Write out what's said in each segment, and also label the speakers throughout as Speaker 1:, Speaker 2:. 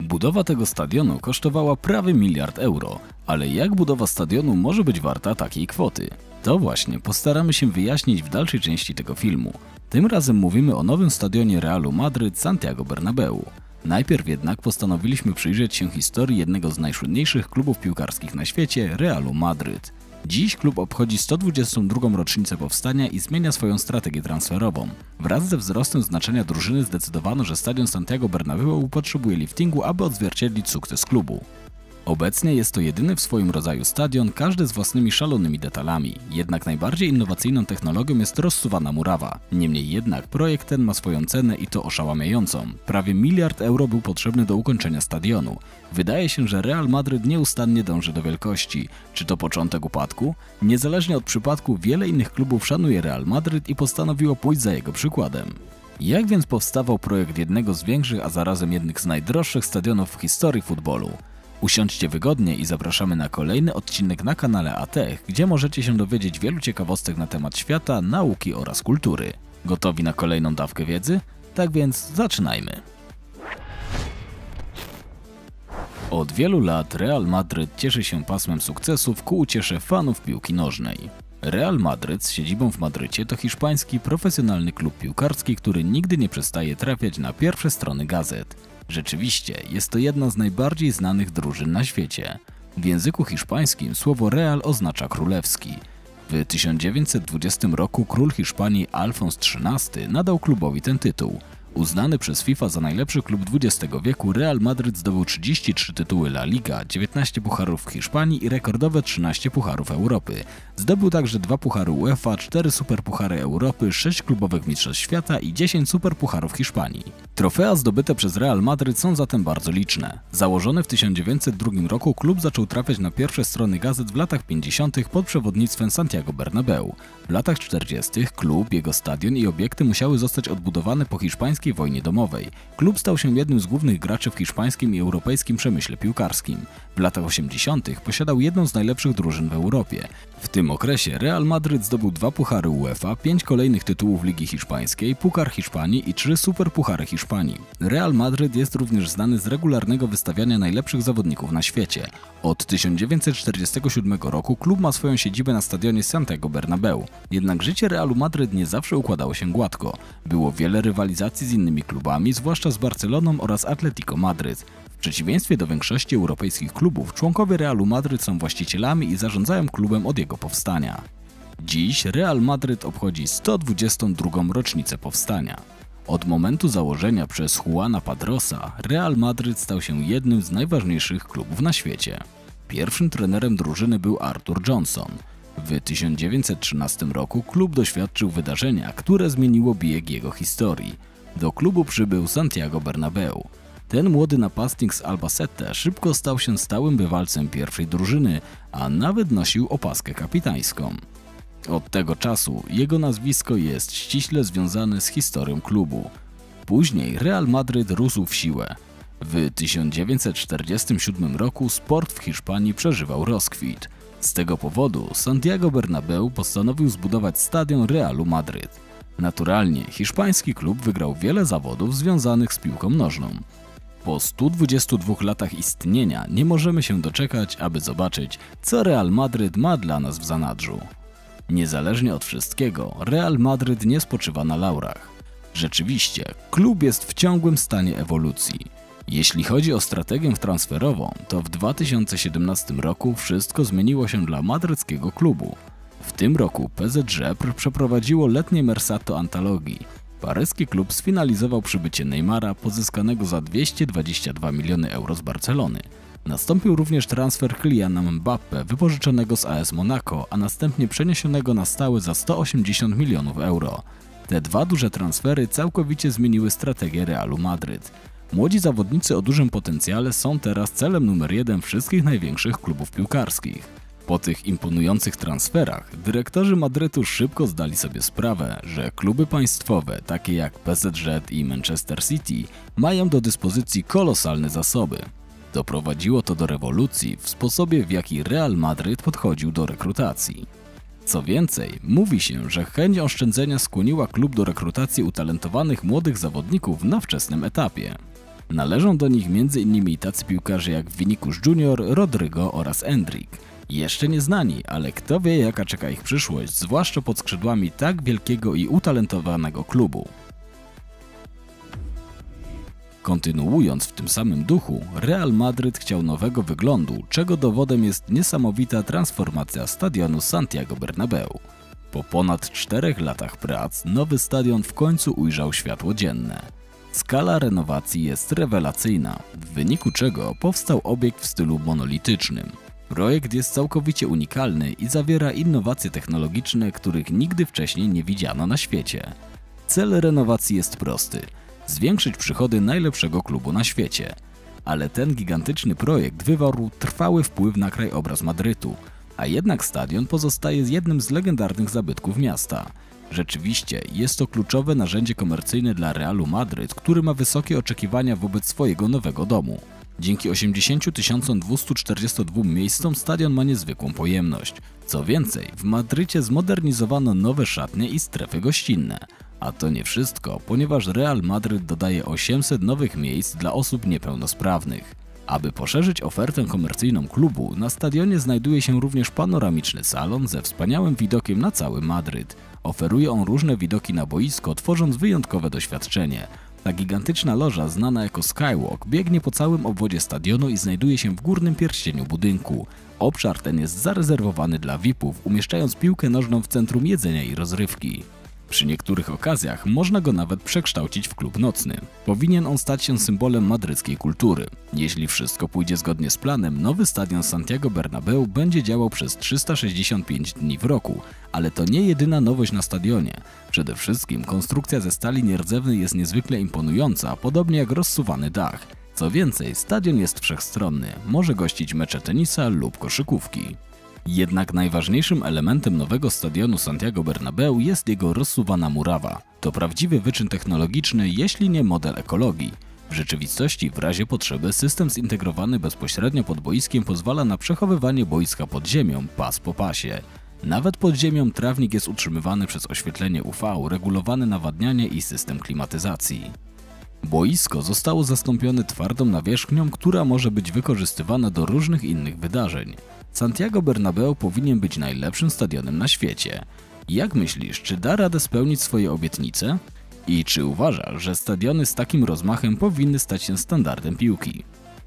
Speaker 1: Budowa tego stadionu kosztowała prawie 1 miliard euro, ale jak budowa stadionu może być warta takiej kwoty? To właśnie postaramy się wyjaśnić w dalszej części tego filmu. Tym razem mówimy o nowym stadionie Realu Madryt Santiago Bernabeu. Najpierw jednak postanowiliśmy przyjrzeć się historii jednego z najsłynniejszych klubów piłkarskich na świecie, Realu Madryt. Dziś klub obchodzi 122. rocznicę powstania i zmienia swoją strategię transferową. Wraz ze wzrostem znaczenia drużyny zdecydowano, że stadion Santiago Bernabeu potrzebuje liftingu, aby odzwierciedlić sukces klubu. Obecnie jest to jedyny w swoim rodzaju stadion, każdy z własnymi szalonymi detalami. Jednak najbardziej innowacyjną technologią jest rozsuwana murawa. Niemniej jednak projekt ten ma swoją cenę i to oszałamiającą. Prawie 1 miliard euro był potrzebny do ukończenia stadionu. Wydaje się, że Real Madryt nieustannie dąży do wielkości. Czy to początek upadku? Niezależnie od przypadku, wiele innych klubów szanuje Real Madryt i postanowiło pójść za jego przykładem. Jak więc powstawał projekt jednego z większych, a zarazem jednych z najdroższych stadionów w historii futbolu? Usiądźcie wygodnie i zapraszamy na kolejny odcinek na kanale ATech, gdzie możecie się dowiedzieć wielu ciekawostek na temat świata, nauki oraz kultury. Gotowi na kolejną dawkę wiedzy? Tak więc zaczynajmy! Od wielu lat Real Madryt cieszy się pasmem sukcesów ku uciesze fanów piłki nożnej. Real Madryt z siedzibą w Madrycie to hiszpański profesjonalny klub piłkarski, który nigdy nie przestaje trafiać na pierwsze strony gazet. Rzeczywiście, jest to jedna z najbardziej znanych drużyn na świecie. W języku hiszpańskim słowo Real oznacza królewski. W 1920 roku król Hiszpanii Alfons XIII nadał klubowi ten tytuł. Uznany przez FIFA za najlepszy klub XX wieku, Real Madryt zdobył 33 tytuły La Liga, 19 pucharów w Hiszpanii i rekordowe 13 pucharów Europy. Zdobył także 2 puchary UEFA, 4 superpuchary Europy, 6 klubowych mistrzostw świata i 10 superpucharów Hiszpanii. Trofea zdobyte przez Real Madryt są zatem bardzo liczne. Założony w 1902 roku klub zaczął trafiać na pierwsze strony gazet w latach 50. pod przewodnictwem Santiago Bernabeu. W latach 40. klub, jego stadion i obiekty musiały zostać odbudowane po hiszpańskiej wojnie domowej. Klub stał się jednym z głównych graczy w hiszpańskim i europejskim przemyśle piłkarskim. W latach 80. posiadał jedną z najlepszych drużyn w Europie. W tym okresie Real Madryt zdobył 2 puchary UEFA, 5 kolejnych tytułów Ligi Hiszpańskiej, Puchar Hiszpanii i 3 superpuchary Hiszpanii. Real Madryt jest również znany z regularnego wystawiania najlepszych zawodników na świecie. Od 1947 roku klub ma swoją siedzibę na stadionie Santiago Bernabeu. Jednak życie Realu Madryt nie zawsze układało się gładko. Było wiele rywalizacji z innymi klubami, zwłaszcza z Barceloną oraz Atletico Madryt. W przeciwieństwie do większości europejskich klubów, członkowie Realu Madryt są właścicielami i zarządzają klubem od jego powstania. Dziś Real Madryt obchodzi 122. rocznicę powstania. Od momentu założenia przez Juana Padrosa, Real Madryt stał się jednym z najważniejszych klubów na świecie. Pierwszym trenerem drużyny był Arthur Johnson. W 1913 roku klub doświadczył wydarzenia, które zmieniło bieg jego historii. Do klubu przybył Santiago Bernabeu. Ten młody napastnik z Albacete szybko stał się stałym bywalcem pierwszej drużyny, a nawet nosił opaskę kapitańską. Od tego czasu jego nazwisko jest ściśle związane z historią klubu. Później Real Madryt rósł w siłę. W 1947 roku sport w Hiszpanii przeżywał rozkwit. Z tego powodu Santiago Bernabeu postanowił zbudować stadion Realu Madryt. Naturalnie hiszpański klub wygrał wiele zawodów związanych z piłką nożną. Po 122 latach istnienia nie możemy się doczekać, aby zobaczyć, co Real Madryt ma dla nas w zanadrzu. Niezależnie od wszystkiego, Real Madryt nie spoczywa na laurach. Rzeczywiście, klub jest w ciągłym stanie ewolucji. Jeśli chodzi o strategię transferową, to w 2017 roku wszystko zmieniło się dla madryckiego klubu. W tym roku PSG przeprowadziło letnie Mercato Antologii. Paryski klub sfinalizował przybycie Neymara pozyskanego za 222 miliony euro z Barcelony. Nastąpił również transfer Kyliana Mbappé wypożyczonego z AS Monaco, a następnie przeniesionego na stałe za 180 milionów euro. Te 2 duże transfery całkowicie zmieniły strategię Realu Madryt. Młodzi zawodnicy o dużym potencjale są teraz celem numer 1 wszystkich największych klubów piłkarskich. Po tych imponujących transferach dyrektorzy Madrytu szybko zdali sobie sprawę, że kluby państwowe takie jak PSG i Manchester City mają do dyspozycji kolosalne zasoby. Doprowadziło to do rewolucji w sposobie, w jaki Real Madryt podchodził do rekrutacji. Co więcej, mówi się, że chęć oszczędzenia skłoniła klub do rekrutacji utalentowanych młodych zawodników na wczesnym etapie. Należą do nich m.in. tacy piłkarze jak Vinicius Junior, Rodrygo oraz Endrick. Jeszcze nieznani, ale kto wie jaka czeka ich przyszłość, zwłaszcza pod skrzydłami tak wielkiego i utalentowanego klubu. Kontynuując w tym samym duchu, Real Madryt chciał nowego wyglądu, czego dowodem jest niesamowita transformacja stadionu Santiago Bernabeu. Po ponad 4 latach prac nowy stadion w końcu ujrzał światło dzienne. Skala renowacji jest rewelacyjna, w wyniku czego powstał obiekt w stylu monolitycznym. Projekt jest całkowicie unikalny i zawiera innowacje technologiczne, których nigdy wcześniej nie widziano na świecie. Cel renowacji jest prosty: zwiększyć przychody najlepszego klubu na świecie. Ale ten gigantyczny projekt wywarł trwały wpływ na krajobraz Madrytu, a jednak stadion pozostaje jednym z legendarnych zabytków miasta. Rzeczywiście jest to kluczowe narzędzie komercyjne dla Realu Madryt, który ma wysokie oczekiwania wobec swojego nowego domu. Dzięki 80 242 miejscom stadion ma niezwykłą pojemność. Co więcej, w Madrycie zmodernizowano nowe szatnie i strefy gościnne. A to nie wszystko, ponieważ Real Madryt dodaje 800 nowych miejsc dla osób niepełnosprawnych. Aby poszerzyć ofertę komercyjną klubu, na stadionie znajduje się również panoramiczny salon ze wspaniałym widokiem na cały Madryt. Oferuje on różne widoki na boisko, tworząc wyjątkowe doświadczenie. Ta gigantyczna loża, znana jako Skywalk, biegnie po całym obwodzie stadionu i znajduje się w górnym pierścieniu budynku. Obszar ten jest zarezerwowany dla VIP-ów, umieszczając piłkę nożną w centrum jedzenia i rozrywki. Przy niektórych okazjach można go nawet przekształcić w klub nocny. Powinien on stać się symbolem madryckiej kultury. Jeśli wszystko pójdzie zgodnie z planem, nowy stadion Santiago Bernabeu będzie działał przez 365 dni w roku. Ale to nie jedyna nowość na stadionie. Przede wszystkim konstrukcja ze stali nierdzewnej jest niezwykle imponująca, podobnie jak rozsuwany dach. Co więcej, stadion jest wszechstronny, może gościć mecze tenisa lub koszykówki. Jednak najważniejszym elementem nowego stadionu Santiago Bernabeu jest jego rozsuwana murawa. To prawdziwy wyczyn technologiczny, jeśli nie model ekologii. W rzeczywistości w razie potrzeby system zintegrowany bezpośrednio pod boiskiem pozwala na przechowywanie boiska pod ziemią, pas po pasie. Nawet pod ziemią trawnik jest utrzymywany przez oświetlenie UV, regulowane nawadnianie i system klimatyzacji. Boisko zostało zastąpione twardą nawierzchnią, która może być wykorzystywana do różnych innych wydarzeń. Santiago Bernabeu powinien być najlepszym stadionem na świecie. Jak myślisz, czy da radę spełnić swoje obietnice? I czy uważasz, że stadiony z takim rozmachem powinny stać się standardem piłki?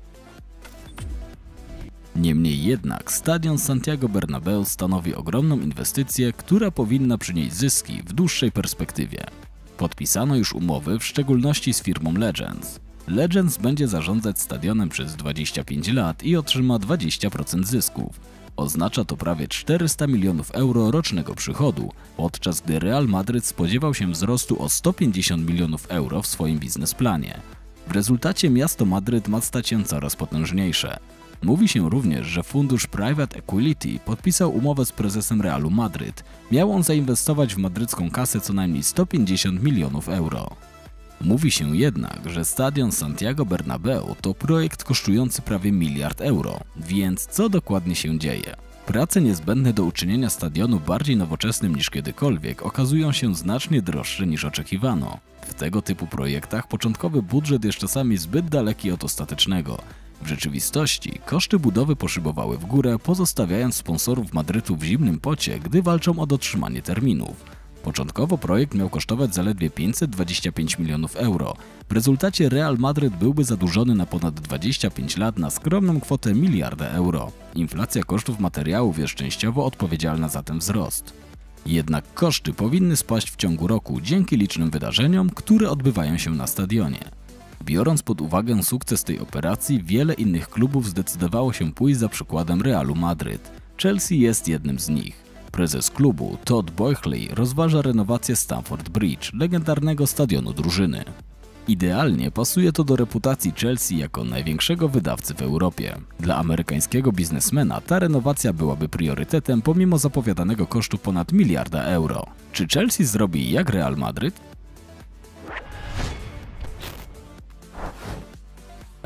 Speaker 1: Niemniej jednak stadion Santiago Bernabeu stanowi ogromną inwestycję, która powinna przynieść zyski w dłuższej perspektywie. Podpisano już umowy, w szczególności z firmą Legends. Legends będzie zarządzać stadionem przez 25 lat i otrzyma 20% zysków. Oznacza to prawie 400 milionów euro rocznego przychodu, podczas gdy Real Madryt spodziewał się wzrostu o 150 milionów euro w swoim biznesplanie. W rezultacie miasto Madryt ma stać się coraz potężniejsze. Mówi się również, że fundusz Private Equity podpisał umowę z prezesem Realu Madryt. Miał on zainwestować w madrycką kasę co najmniej 150 milionów euro. Mówi się jednak, że stadion Santiago Bernabeu to projekt kosztujący prawie 1 miliard euro, więc co dokładnie się dzieje? Prace niezbędne do uczynienia stadionu bardziej nowoczesnym niż kiedykolwiek okazują się znacznie droższe niż oczekiwano. W tego typu projektach początkowy budżet jest czasami zbyt daleki od ostatecznego. W rzeczywistości koszty budowy poszybowały w górę, pozostawiając sponsorów Madrytu w zimnym pocie, gdy walczą o dotrzymanie terminów. Początkowo projekt miał kosztować zaledwie 525 milionów euro. W rezultacie Real Madryt byłby zadłużony na ponad 25 lat na skromną kwotę 1 miliarda euro. Inflacja kosztów materiałów jest częściowo odpowiedzialna za ten wzrost. Jednak koszty powinny spaść w ciągu roku dzięki licznym wydarzeniom, które odbywają się na stadionie. Biorąc pod uwagę sukces tej operacji, wiele innych klubów zdecydowało się pójść za przykładem Realu Madryt. Chelsea jest jednym z nich. Prezes klubu, Todd Boehly, rozważa renowację Stamford Bridge, legendarnego stadionu drużyny. Idealnie pasuje to do reputacji Chelsea jako największego wydawcy w Europie. Dla amerykańskiego biznesmena ta renowacja byłaby priorytetem pomimo zapowiadanego kosztu ponad 1 miliarda euro. Czy Chelsea zrobi jak Real Madryt?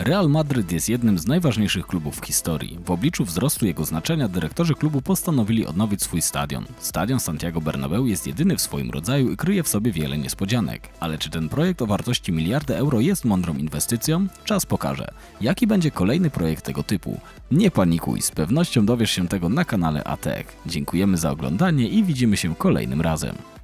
Speaker 1: Real Madryt jest jednym z najważniejszych klubów w historii. W obliczu wzrostu jego znaczenia dyrektorzy klubu postanowili odnowić swój stadion. Stadion Santiago Bernabéu jest jedyny w swoim rodzaju i kryje w sobie wiele niespodzianek. Ale czy ten projekt o wartości miliarda euro jest mądrą inwestycją? Czas pokaże. Jaki będzie kolejny projekt tego typu? Nie panikuj, z pewnością dowiesz się tego na kanale ATEK. Dziękujemy za oglądanie i widzimy się kolejnym razem.